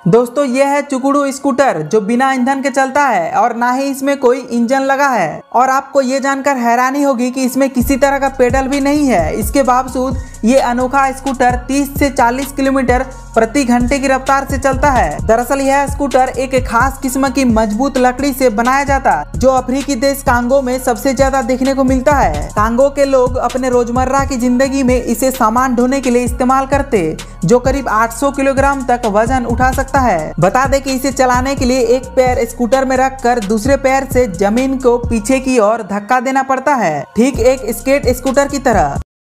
दोस्तों ये है चुकुडू स्कूटर जो बिना ईंधन के चलता है और ना ही इसमें कोई इंजन लगा है। और आपको ये जानकर हैरानी होगी कि इसमें किसी तरह का पेडल भी नहीं है। इसके बावजूद ये अनोखा स्कूटर 30 से 40 किलोमीटर प्रति घंटे की रफ्तार से चलता है। दरअसल यह स्कूटर एक खास किस्म की मजबूत लकड़ी से बनाया जाता है जो अफ्रीकी देश कांगो में सबसे ज्यादा देखने को मिलता है। कांगो के लोग अपने रोजमर्रा की जिंदगी में इसे सामान ढोने के लिए इस्तेमाल करते, जो करीब 800 किलोग्राम तक वजन उठा सकता है। बता दें कि इसे चलाने के लिए एक पैर स्कूटर में रखकर दूसरे पैर से जमीन को पीछे की ओर धक्का देना पड़ता है, ठीक एक स्केट स्कूटर की तरह।